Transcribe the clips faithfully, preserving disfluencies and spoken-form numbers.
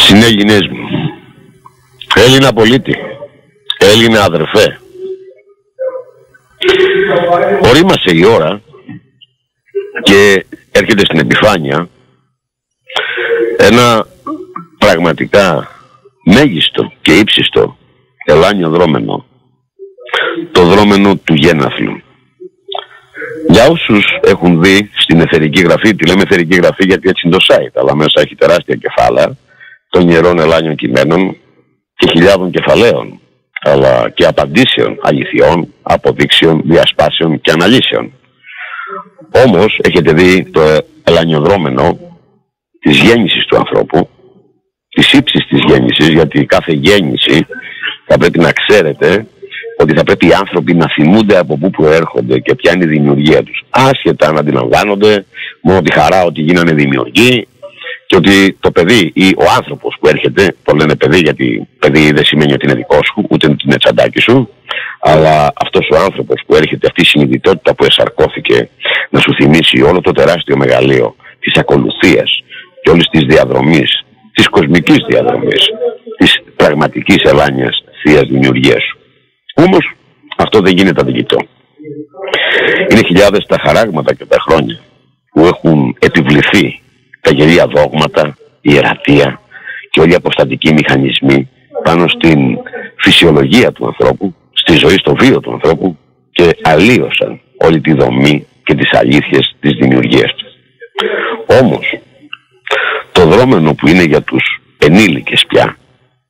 Συνέλληνες μου, Έλληνα πολίτη, Έλληνα αδερφέ, ορίμασε η ώρα και έρχεται στην επιφάνεια ένα πραγματικά μέγιστο και ύψιστο ελάνιο δρόμενο, το δρόμενο του Γέναφλου. Για όσους έχουν δει στην εθερική γραφή, τη λέμε εθερική γραφή γιατί έτσι είναι το site, αλλά μέσα έχει τεράστια κεφάλαια των ιερών ελάνιων κειμένων και χιλιάδων κεφαλαίων, αλλά και απαντήσεων, αληθιών, αποδείξεων, διασπάσεων και αναλύσεων. Όμως έχετε δει το ελανιοδρόμενο της γέννησης του ανθρώπου, της ύψης της γέννησης, γιατί κάθε γέννηση θα πρέπει να ξέρετε ότι θα πρέπει οι άνθρωποι να θυμούνται από πού προέρχονται και ποια είναι η δημιουργία τους. Άσχετα να αντιλαμβάνονται μόνο τη χαρά ότι γίνανε δημιουργοί και ότι το παιδί ή ο άνθρωπος που έρχεται, το λένε παιδί γιατί παιδί δεν σημαίνει ότι είναι δικό σου, ούτε ότι είναι τσαντάκι σου, αλλά αυτός ο άνθρωπος που έρχεται, αυτή η συνειδητότητα που εσαρκώθηκε να σου θυμίσει όλο το τεράστιο μεγαλείο της ακολουθίας και όλης της διαδρομής, της κοσμικής διαδρομής, της πραγματικής ελάνιας θείας δημιουργίας σου. Όμως αυτό δεν γίνεται αδικητό. Είναι χιλιάδες τα χαράγματα και τα χρόνια που έχουν επιβληθεί τα γελία δόγματα, η ιερατεία και όλοι οι αποστατικοί μηχανισμοί πάνω στην φυσιολογία του ανθρώπου, στη ζωή, στο βίο του ανθρώπου και αλλίωσαν όλη τη δομή και τις αλήθειες της δημιουργίας του. Όμως το δρόμενο που είναι για τους ενήλικες πια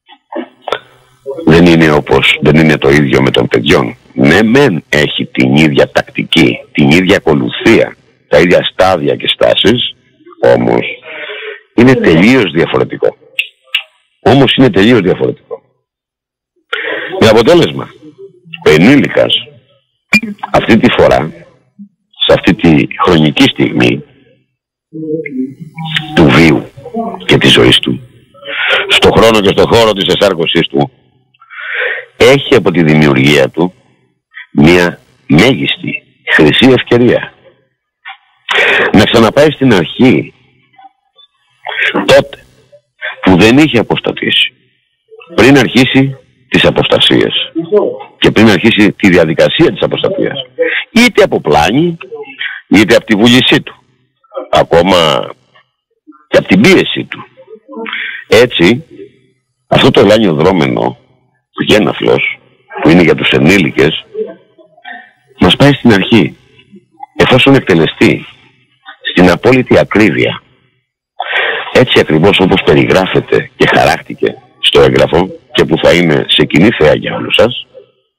δεν είναι όπως, δεν είναι το ίδιο με των παιδιών. Ναι μεν έχει την ίδια τακτική, την ίδια ακολουθία, τα ίδια στάδια και στάσεις, όμως είναι τελείως διαφορετικό. Όμως είναι τελείως διαφορετικό. Με αποτέλεσμα, ο ενήλικας αυτή τη φορά, σε αυτή τη χρονική στιγμή του βίου και της ζωής του, στο χρόνο και στο χώρο της εσάρκωσής του, έχει από τη δημιουργία του μια μέγιστη χρυσή ευκαιρία να ξαναπάει στην αρχή, τότε που δεν είχε αποστατήσει, πριν αρχίσει τις αποστασίες και πριν αρχίσει τη διαδικασία της αποστασίας, είτε από πλάνη είτε από τη βούλησή του, ακόμα και από την πίεση του. Έτσι αυτό το ελάνιο δρόμενο του Γέναφλος, που είναι για τους ενήλικες, μας πάει στην αρχή, εφόσον εκτελεστεί στην απόλυτη ακρίβεια, έτσι ακριβώς όπως περιγράφεται και χαράχτηκε στο έγγραφο και που θα είναι σε κοινή θέα για όλους σας,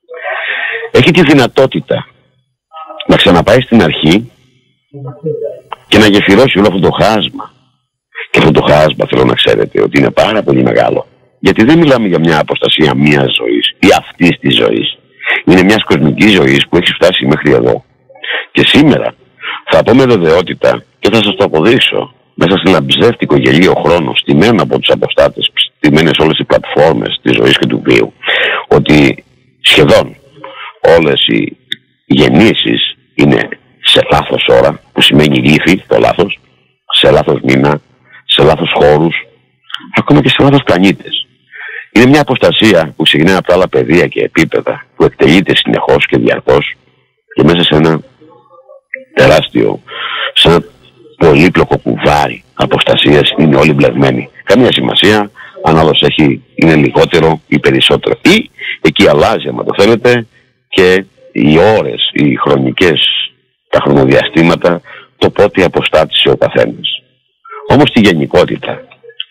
έχει τη δυνατότητα να ξαναπάει στην αρχή και να γεφυρώσει όλο αυτό το χάσμα. Και αυτό το χάσμα θέλω να ξέρετε ότι είναι πάρα πολύ μεγάλο. Γιατί δεν μιλάμε για μια αποστασία μιας ζωής ή αυτής της ζωής. Είναι μιας κοσμικής ζωής που έχει φτάσει μέχρι εδώ. Και σήμερα θα πω με βεβαιότητα και θα σας το αποδείξω μέσα σε ένα ψεύτικο γελίο χρόνο, στημένο από τους αποστάτες, στημένες όλες οι πλατφόρμες της ζωής και του βίου, ότι σχεδόν όλες οι γεννήσεις είναι σε λάθος ώρα, που σημαίνει λύθη, το λάθος, σε λάθος μήνα, σε λάθος χώρους, ακόμα και σε λάθος πλανήτες. Είναι μια αποστασία που ξεκινάει από τα άλλα πεδία και επίπεδα, που εκτελείται συνεχώς και διαρκώς και μέσα σε ένα τεράστιο, σε ένα πολύπλοκο κουβάρι αποστασίας είναι όλοι μπλεγμένοι. Καμία σημασία αν άλλος έχει, είναι λιγότερο ή περισσότερο. Ή εκεί αλλάζει, άμα το θέλετε, και οι ώρες, οι χρονικές, τα χρονοδιαστήματα, το πότε αποστάτησε ο καθένας. Όμως στη γενικότητα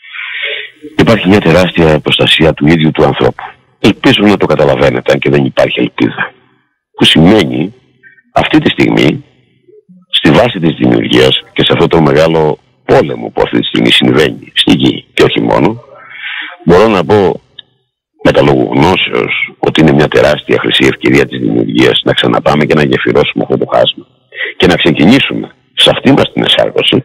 υπάρχει μια τεράστια αποστασία του ίδιου του ανθρώπου. Ελπίζω να το καταλαβαίνετε, αν και δεν υπάρχει ελπίδα. Που σημαίνει αυτή τη στιγμή, στη βάση της δημιουργίας και σε αυτό το μεγάλο πόλεμο που αυτή τη στιγμή συμβαίνει στη γη και όχι μόνο, μπορώ να πω με τα λόγου γνώσεως ότι είναι μια τεράστια χρυσή ευκαιρία της δημιουργίας να ξαναπάμε και να γεφυρώσουμε αυτό το χάσμα και να ξεκινήσουμε σε αυτή μας την εσάρκωση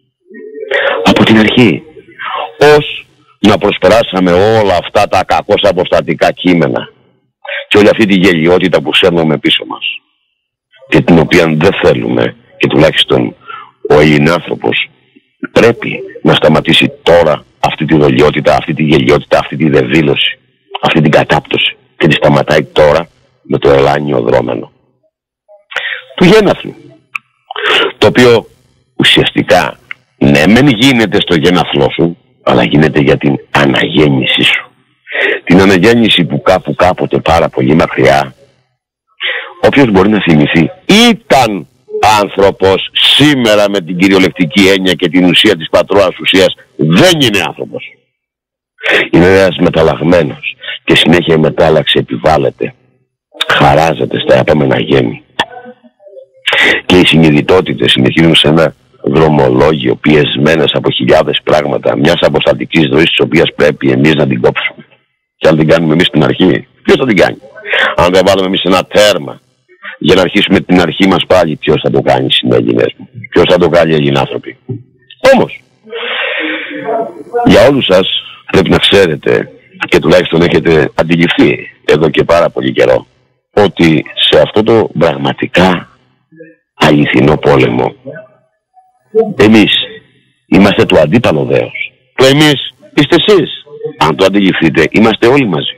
από την αρχή, ως να προσπεράσαμε όλα αυτά τα κακώς αποστατικά κείμενα και όλη αυτή τη γελιότητα που σέρνουμε πίσω μας και την οποία δεν θέλουμε, και τουλάχιστον ο Ελληνάνθρωπος πρέπει να σταματήσει τώρα αυτή τη δολιότητα, αυτή τη γελιότητα, αυτή τη δεδήλωση, αυτή την κατάπτωση, και τη σταματάει τώρα με το ελάνιο δρόμενο του γέναθλου, το οποίο ουσιαστικά ναι μεν γίνεται στο γέναθλό σου, αλλά γίνεται για την αναγέννησή σου. Την αναγέννηση που κάπου κάποτε πάρα πολύ μακριά, όποιος μπορεί να θυμηθεί, ήταν άνθρωπος. Σήμερα με την κυριολεκτική έννοια και την ουσία της πατρόας ουσίας δεν είναι άνθρωπος. Είναι ένας μεταλλαγμένος και συνέχεια η μετάλλαξη επιβάλλεται, χαράζεται στα επόμενα γέννη. Και οι συνειδητότητες συνεχίζουν σε ένα δρομολόγιο πιεσμένες από χιλιάδες πράγματα μιας αποστατικής ροής, της οποίας πρέπει εμείς να την κόψουμε. Και αν την κάνουμε εμείς στην αρχή, ποιος θα την κάνει? Αν δεν βάλουμε εμείς ένα τέρμα για να αρχίσουμε την αρχή μας πάλι, ποιος θα το κάνει, συνέλληνες μου? Ποιος θα το κάνει, Ελληνάνθρωποι? Όμως, για όλους σας πρέπει να ξέρετε, και τουλάχιστον έχετε αντιληφθεί εδώ και πάρα πολύ καιρό, ότι σε αυτό το πραγματικά αληθινό πόλεμο εμείς είμαστε το αντίπαλο δέος. Το εμείς είστε εσείς. Αν το αντιληφθείτε, είμαστε όλοι μαζί.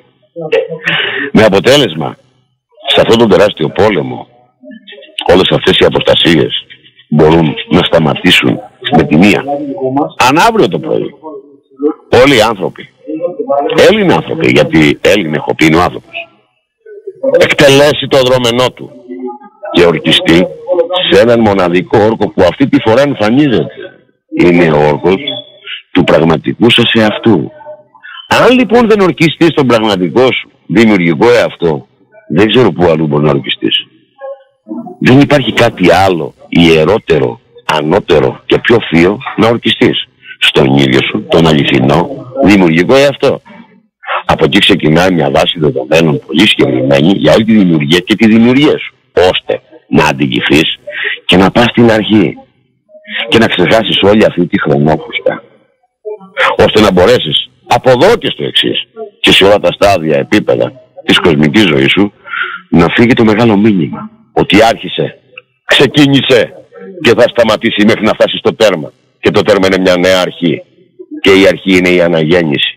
Με αποτέλεσμα, σε αυτόν τον τεράστιο πόλεμο, όλες αυτές οι αποστασίες μπορούν να σταματήσουν με τη μία. Αν αύριο το πρωί όλοι οι άνθρωποι, Έλληνοι άνθρωποι, γιατί Έλληνε έχω πει είναι ο άνθρωπος, εκτελέσει το δρόμενό του και ορκιστεί σε έναν μοναδικό όρκο που αυτή τη φορά εμφανίζεται, είναι ο όρκος του πραγματικού σας εαυτού. Αν λοιπόν δεν ορκιστείς στον πραγματικό σου δημιουργικό εαυτό, δεν ξέρω πού αλλού μπορεί να ορκιστείς. Δεν υπάρχει κάτι άλλο ιερότερο, ανώτερο και πιο θείο να ορκιστείς στον ίδιο σου τον αληθινό δημιουργικό εαυτό. Από εκεί ξεκινάει μια βάση δεδομένων πολύ συγκεκριμένη για όλη τη δημιουργία και τη δημιουργία σου, ώστε να αντιληφθείς και να πας στην αρχή και να ξεχάσεις όλη αυτή τη χρονόφουσκα, ώστε να μπορέσεις από εδώ και στο εξής και σε όλα τα στάδια, επίπεδα της κοσμικής ζωής σου να φύγει το μεγάλο μήνυμα ότι άρχισε, ξεκίνησε και θα σταματήσει μέχρι να φτάσει στο τέρμα, και το τέρμα είναι μια νέα αρχή και η αρχή είναι η αναγέννηση,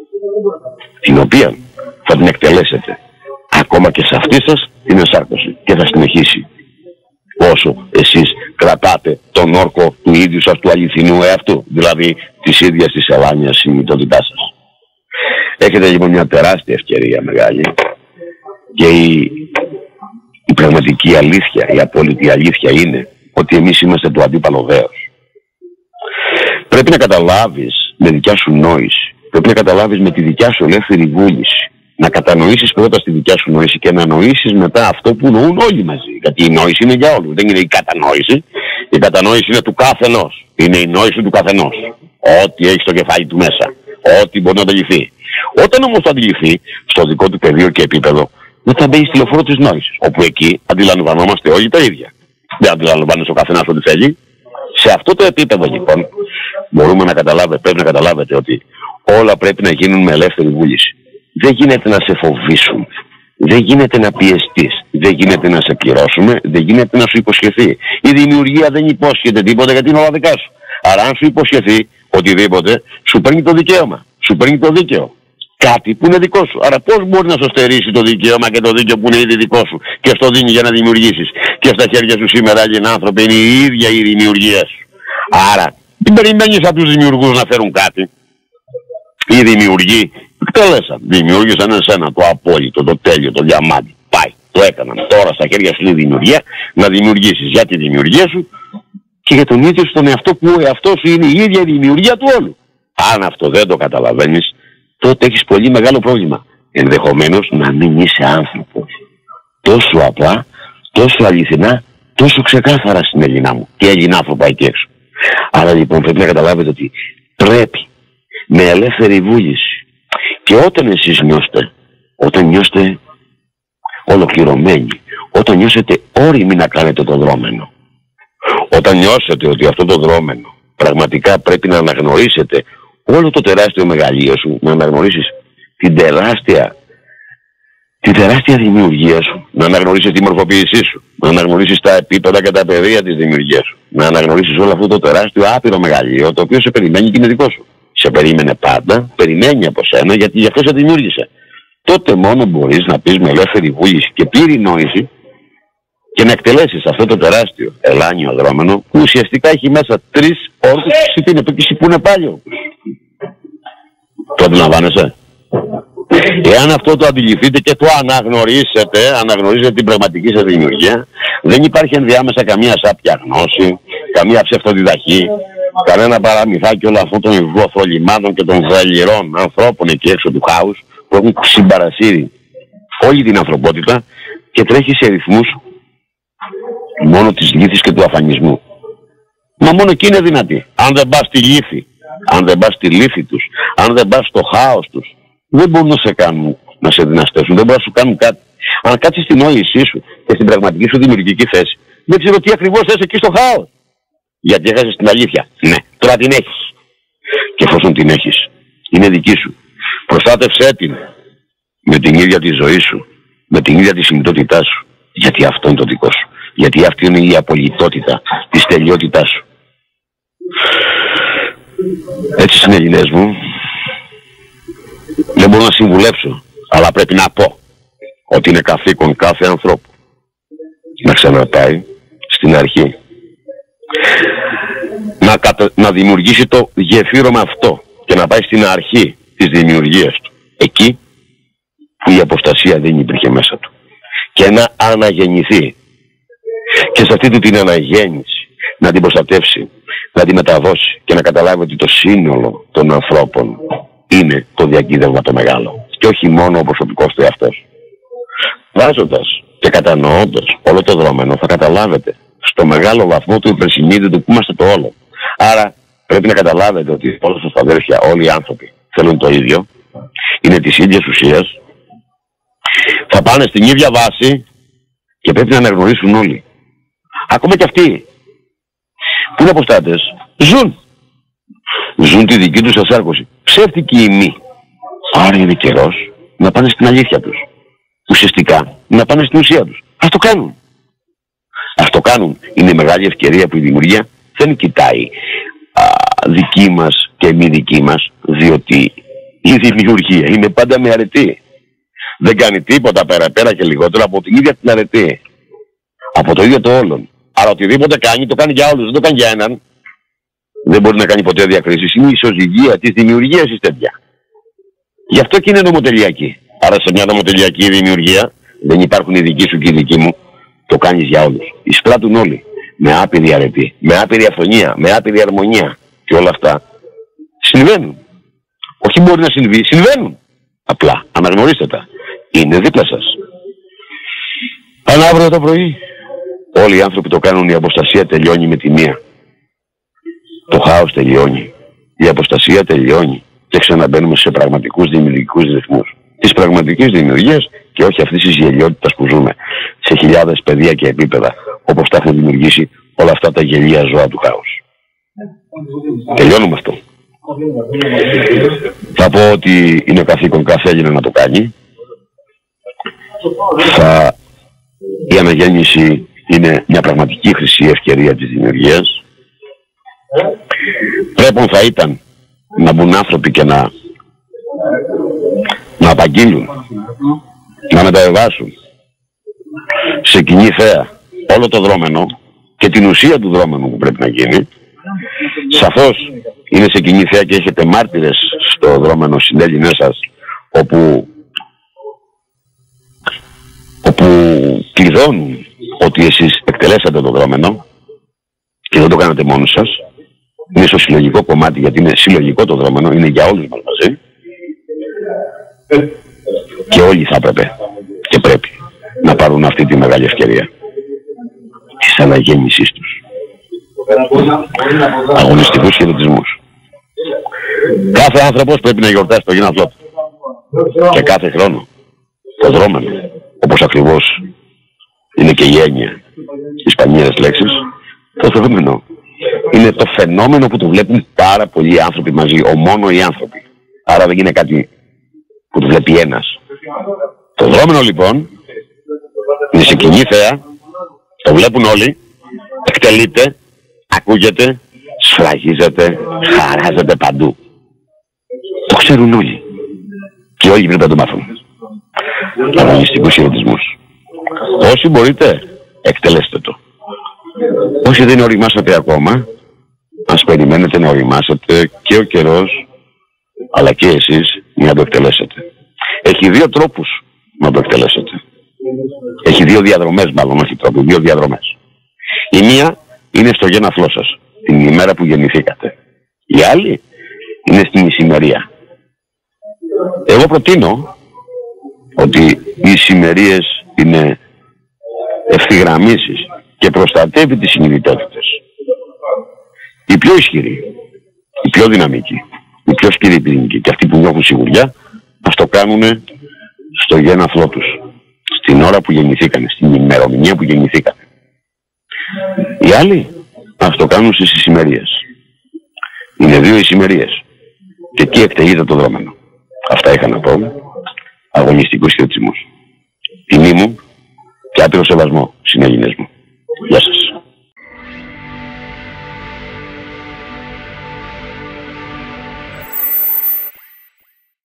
την οποία θα την εκτελέσετε ακόμα και σε αυτή σας την εσάρκωση, και θα συνεχίσει όσο εσείς κρατάτε τον όρκο του ίδιου σας του αληθινού εαυτού, δηλαδή της ίδιας της ελάνιας συνειδητότητάς σας. Έχετε λοιπόν μια τεράστια ευκαιρία μεγάλη, και η, η πραγματική αλήθεια, η απόλυτη αλήθεια είναι ότι εμείς είμαστε το αντίπαλο δέος. Πρέπει να καταλάβεις με δικιά σου νόηση, πρέπει να καταλάβεις με τη δικιά σου ελεύθερη βούληση, να κατανοήσεις πρώτα στη δικιά σου νόηση και να νοήσεις μετά αυτό που νοούν όλοι μαζί. Γιατί η νόηση είναι για όλους, δεν είναι η κατανόηση. Η κατανόηση είναι του καθενός. Είναι η νόηση του καθενός. Ό,τι έχει στο κεφάλι του μέσα. Ό,τι μπορεί να αντιληφθεί. Όταν όμως το αντιληφθεί στο δικό του πεδίο και επίπεδο, δεν θα μπει στη λεωφόρο της νόησης. Όπου εκεί αντιλαμβανόμαστε όλοι τα ίδια. Δεν αντιλαμβάνεσαι ο καθένας ό,τι θέλει. Σε αυτό το επίπεδο λοιπόν μπορούμε να καταλάβετε, πρέπει να καταλάβετε ότι όλα πρέπει να γίνουν με ελεύθερη βούληση. Δεν γίνεται να σε φοβήσουν, δεν γίνεται να πιεστείς, δεν γίνεται να σε πληρώσουμε, δεν γίνεται να σου υποσχεθεί. Η δημιουργία δεν υπόσχεται τίποτα γιατί είναι όλα δικά σου. Άρα αν σου υποσχεθεί οτιδήποτε, σου παίρνει το δικαίωμα, σου παίρνει το δίκαιο. Κάτι που είναι δικό σου. Άρα πώς μπορεί να σου στερήσει το δικαίωμα και το δίκαιο που είναι ήδη δικό σου και στο δίνει για να δημιουργήσεις? Και στα χέρια σου σήμερα, Έλληνες άνθρωποι, είναι η ίδια η δημιουργία σου. Άρα δεν περιμένεις από τους δημιουργούς να φέρουν κάτι. Οι δημιουργοί εκτέλεσαν, δημιούργησαν εσένα το απόλυτο, το τέλειο, το διαμάντι. Πάει, το έκαναν. Τώρα στα χέρια σου είναι η δημιουργία να δημιουργήσεις για τη δημιουργία σου και για τον ίδιο στον εαυτό που ο εαυτός σου είναι η ίδια η δημιουργία του όλου. Αν αυτό δεν το καταλαβαίνεις, τότε έχεις πολύ μεγάλο πρόβλημα. Ενδεχομένως να μην είσαι άνθρωπος. Τόσο απλά, τόσο αληθινά, τόσο ξεκάθαρα στην Ελληνά μου και Ελληνάνθρωπα εκεί έξω. Άρα λοιπόν πρέπει να καταλάβετε ότι πρέπει με ελεύθερη βούληση, και όταν εσείς νιώσετε, όταν νιώσετε ολοκληρωμένοι, όταν νιώσετε όριμοι να κάνετε το δρόμενο, όταν νιώσετε ότι αυτό το δρόμενο πραγματικά πρέπει να αναγνωρίσετε όλο το τεράστιο μεγαλείο σου, να αναγνωρίσεις την τεράστια, την τεράστια δημιουργία σου, να αναγνωρίσεις τη μορφοποίησή σου, να αναγνωρίσεις τα επίπεδα και τα πεδία της δημιουργίας σου. Να αναγνωρίσεις όλο αυτό το τεράστιο άπειρο μεγαλείο, το οποίο σε περιμένει και είναι δικό σου. Σε περίμενε πάντα, περιμένει από σένα, γιατί γι' αυτό σε δημιούργησε. Τότε μόνο μπορείς να πεις με ελεύθερη βούληση και πλήρη νόηση και να εκτελέσεις αυτό το τεράστιο ελάνιο δρόμενο, που ουσιαστικά έχει μέσα τρεις όρκους και την επίκηση που είναι πάλιο. Το αντιλαμβάνεσαι? Εάν αυτό το αντιληφθείτε και το αναγνωρίσετε, αναγνωρίζετε την πραγματική σας δημιουργία, δεν υπάρχει ενδιάμεσα καμία σάπια γνώση, καμία ψευτοδιδαχή, κανένα παραμυθάκι όλων αυτών των βοθολυμάτων και των βελιρών ανθρώπων εκεί έξω του χάους που έχουν συμπαρασύρει όλη την ανθρωπότητα και τρέχει σε ρυθμούς μόνο της λύθης και του αφανισμού. Μα μόνο εκεί είναι δυνατή. Αν δεν πας στη λύθη, αν δεν πας στη λύθη τους, αν δεν πας στο χάος τους, δεν μπορούν να σε κάνουν, να σε δυναστέσουν, δεν μπορούν να σου κάνουν κάτι. Αν κάτσεις στην νόησή σου και στην πραγματική σου δημιουργική θέση, δεν ξέρω τι ακριβώς θες εκεί στο χάος. Γιατί έχασες την αλήθεια. Ναι, τώρα την έχεις. Και εφόσον την έχεις, είναι δική σου. Προστάτευσέ την με την ίδια τη ζωή σου, με την ίδια τη συμπτότητά σου. Γιατί αυτό είναι το δικό σου. Γιατί αυτή είναι η απολυτότητα της τελειότητάς σου. Έτσι, συνελληνές μου, δεν μπορώ να συμβουλέψω, αλλά πρέπει να πω ότι είναι καθήκον κάθε ανθρώπου να ξαναπάει στην αρχή. Να, κατα... να δημιουργήσει το γεφύρωμα αυτό και να πάει στην αρχή της δημιουργίας του. Εκεί που η αποστασία δεν υπήρχε μέσα του. Και να αναγεννηθεί. Και σε αυτή του την αναγέννηση να την προστατεύσει, να την μεταδώσει και να καταλάβει ότι το σύνολο των ανθρώπων είναι το διακύδευμα το μεγάλο. Και όχι μόνο ο προσωπικός του εαυτός. Βάζοντας και κατανοώντας όλο το δρόμενο θα καταλάβετε στο μεγάλο βαθμό του υπερσυνείδητου που είμαστε το όλο. Άρα πρέπει να καταλάβετε ότι όλα σας τα αδέρφια, όλοι οι άνθρωποι θέλουν το ίδιο, είναι της ίδιας ουσίας, θα πάνε στην ίδια βάση και πρέπει να αναγνωρίσουν όλοι. Ακόμα και αυτοί που είναι αποστάτες ζουν. Ζουν τη δική τους ασάρκωση. Ψεύτικοι οι μη. Άρα είναι καιρός να πάνε στην αλήθεια τους. Ουσιαστικά να πάνε στην ουσία τους. Ας το κάνουν. Ας το κάνουν. Είναι μεγάλη ευκαιρία που η δημιουργία δεν κοιτάει α, δική μας και μη δική μας, διότι η δημιουργία είναι πάντα με αρετή. Δεν κάνει τίποτα πέρα-πέρα και λιγότερο από την ίδια την αρετή. Από το ίδιο το όλον. Άρα οτιδήποτε κάνει, το κάνει για όλους, δεν το κάνει για έναν. Δεν μπορεί να κάνει ποτέ διακρίσεις. Είναι η ισοζυγία της δημιουργίας η τέτοια. Γι' αυτό και είναι νομοτελειακή. Άρα σε μια νομοτελειακή δημιουργία δεν υπάρχουν οι δικοί σου και οι δικοί μου. Το κάνεις για όλους. Εισπράττουν όλοι. Με άπειρη αρετή, με άπειρη αυθονία, με άπειρη αρμονία. Και όλα αυτά συμβαίνουν. Όχι μπορεί να συμβεί, συμβαίνουν. Απλά αναγνωρίστε τα. Είναι δίπλα σας. Αν αύριο το πρωί όλοι οι άνθρωποι το κάνουν, η αποστασία τελειώνει με τη μία. Το χάος τελειώνει. Η αποστασία τελειώνει. Και ξαναμπαίνουμε σε πραγματικούς δημιουργικούς ρυθμούς. Της πραγματικής δημιουργίας και όχι αυτής της γελιότητας που ζούμε. Σε χιλιάδες πεδία και επίπεδα. Όπως τα έχουν δημιουργήσει όλα αυτά τα γελία ζώα του χάους. Τελειώνουμε αυτό. Θα πω ότι είναι καθήκον κάθε Έλληνα να το κάνει. Θα... Η αναγέννηση είναι μια πραγματική χρυσή ευκαιρία της δημιουργίας. Πρέπει θα ήταν να μπουν άνθρωποι και να, να απαγγείλουν, να μεταβιβάσουν σε κοινή θέα όλο το δρόμενο και την ουσία του δρόμενου που πρέπει να γίνει. Σαφώς είναι σε κοινή θέα και έχετε μάρτυρες στο δρόμενο συνέλληνές σας, όπου, όπου κλειδώνουν ότι εσείς εκτελέσατε το δρόμενο και δεν το κάνατε μόνοι σας. Είναι στο συλλογικό κομμάτι, γιατί είναι συλλογικό το δρόμενο, είναι για όλους μας μαζί. Και όλοι θα έπρεπε και πρέπει να πάρουν αυτή τη μεγάλη ευκαιρία της αναγέννησής τους. Αγωνιστικούς χαιρετισμούς. Κάθε άνθρωπος πρέπει να γιορτάσει το γέναθλό του. Και κάθε χρόνο το δρόμενο, όπως ακριβώς είναι και η έννοια της σπανιέρας λέξης, το δρόμενο είναι το φαινόμενο που το βλέπουν πάρα πολλοί άνθρωποι μαζί, ο μόνο οι άνθρωποι. Άρα δεν είναι κάτι που το βλέπει ένας. Το δρόμενο λοιπόν είναι σε κοινή θέα Το βλέπουν όλοι, εκτελείται, ακούγεται, σφραγίζεται, χαράζεται παντού. Το ξέρουν όλοι. Και όλοι πρέπει να το μάθουν. Αγωνιστικούς χαιρετισμούς. Όσοι μπορείτε, εκτελέστε το. Όσοι δεν οριμάσατε ακόμα, ας περιμένετε να οριμάσετε και ο καιρός, αλλά και εσείς, για να το εκτελέσετε. Έχει δύο τρόπους να το εκτελέσετε. Έχει δύο διαδρομές, μάλλον όχι τρόπους, δύο διαδρομές. Η μία είναι στο γέναφλό σας, την ημέρα που γεννηθήκατε. Η άλλη είναι στην ησημερία. Εγώ προτείνω ότι οι ησημερίες είναι ευθυγραμμίσεις και προστατεύει τις συνειδητότητες. Οι πιο ισχυροί, οι πιο δυναμικοί, οι πιο σκληροί πυρηνικοί και αυτοί που νιώθουν σιγουριά, ας το κάνουν στο γέναφλό τους, στην ώρα που γεννηθήκανε, στην ημερομηνία που γεννηθήκανε. Οι άλλοι ας το κάνουν στις ησημερίες. Είναι δύο ησημερίες και εκεί εκτελείται το δρόμενο. Αυτά είχα να πω. Αγωνιστικούς χαιρετισμούς. Τιμή μου και άπειρο σεβασμό, συνέλληνες μου. Γεια σας.